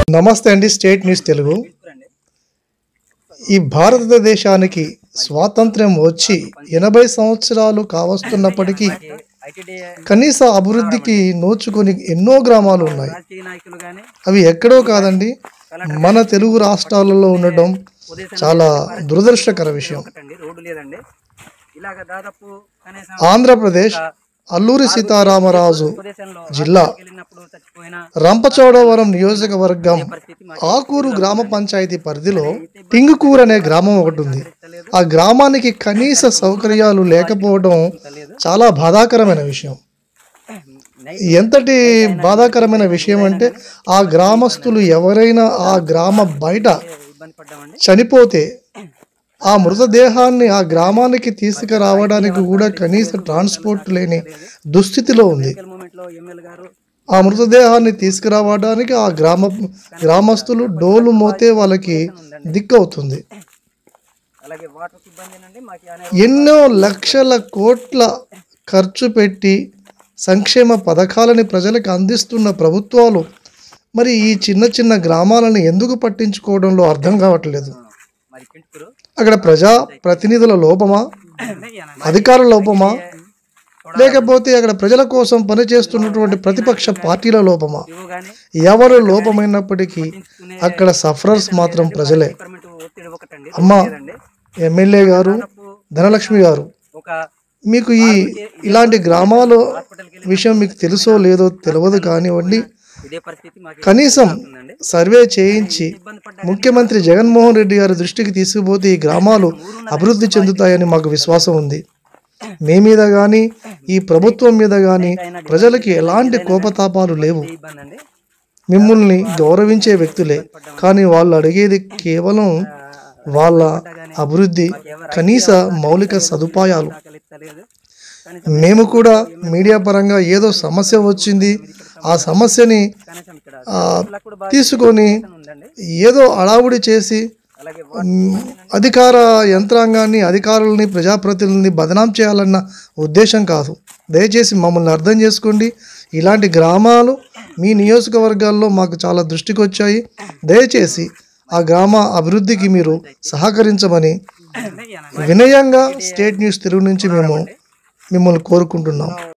నమస్తే అండి. State news Telugu. ఈ భారతదేశానికి స్వాతంత్ర్యం వచ్చి 80 సంవత్సరాలు కావస్తున్నప్పటికీ కనీస అభివృద్ధికి నోచుకొని ఎన్నో గ్రామాలు ఉన్నాయి. అవి ఎక్కడో కాదండి, మన తెలుగు రాష్ట్రాలలో ఉండటం చాలా దురదృష్టకర విషయం. ఆంధ్రప్రదేశ్ అల్లూరి సీతారామరాజు జిల్లా రంపచోడవరం నియోజకవర్గం ఆకూరు గ్రామ పంచాయతీ పరిధిలో టింగుకూరు అనే గ్రామం ఒకటి ఉంది. ఆ గ్రామానికి కనీస సౌకర్యాలు లేకపోవడం చాలా బాధాకరమైన విషయం. ఎంతటి బాధాకరమైన విషయం అంటే, ఆ గ్రామస్తులు ఎవరైనా ఆ గ్రామ బయట చనిపోతే ఆ మృతదేహాన్ని ఆ గ్రామానికి తీసుకురావడానికి కూడా కనీస ట్రాన్స్పోర్ట్ లేని దుస్థితిలో ఉంది. ఆ మృతదేహాన్ని తీసుకురావడానికి ఆ గ్రామస్తులు డోలు మోతే వాళ్ళకి దిక్కవుతుంది. ఎన్నో లక్షల కోట్ల ఖర్చు పెట్టి సంక్షేమ పథకాలని ప్రజలకు అందిస్తున్న ప్రభుత్వాలు మరి ఈ చిన్న చిన్న గ్రామాలను ఎందుకు పట్టించుకోవడంలో అర్థం కావట్లేదు. అక్కడ ప్రజా ప్రతినిధుల లోపమా, అధికారుల లోపమా, లేకపోతే అక్కడ ప్రజల కోసం పనిచేస్తున్నటువంటి ప్రతిపక్ష పార్టీల లోపమా? ఎవరు లోపమైనప్పటికీ అక్కడ సఫరర్స్ మాత్రం ప్రజలే. అమ్మ ఎమ్మెల్యే గారు, ధనలక్ష్మి గారు, మీకు ఇలాంటి గ్రామాల విషయం మీకు తెలుసో లేదో తెలియదు కానివ్వండి, కనీసం సర్వే చేయించి ముఖ్యమంత్రి జగన్మోహన్ రెడ్డి గారి దృష్టికి తీసుకుపోతే ఈ గ్రామాలు అభివృద్ధి చెందుతాయని మాకు విశ్వాసం ఉంది. మీ మీద కానీ ఈ ప్రభుత్వం మీద కానీ ప్రజలకి ఎలాంటి కోపతాపాలు లేవు. మిమ్మల్ని గౌరవించే వ్యక్తులే, కానీ వాళ్ళు అడిగేది కేవలం వాళ్ళ అభివృద్ధి, కనీస మౌలిక సదుపాయాలు. మేము కూడా మీడియా పరంగా ఏదో సమస్య వచ్చింది, ఆ సమస్యని తీసుకొని ఏదో అడావుడి చేసి అధికార యంత్రాంగాన్ని, అధికారులని, ప్రజాప్రతినిధులని బదనాం చేయాలన్న ఉద్దేశం కాదు. దయచేసి మమ్మల్ని అర్థం చేసుకోండి. ఇలాంటి గ్రామాలు మీ నియోజకవర్గాల్లో మాకు చాలా దృష్టికి వచ్చాయి. దయచేసి ఆ గ్రామ అభివృద్ధికి మీరు సహకరించమని వినయంగా స్టేట్ న్యూస్ తెలుగు నుంచి మేము మిమ్మల్ని కోరుకుంటున్నాం.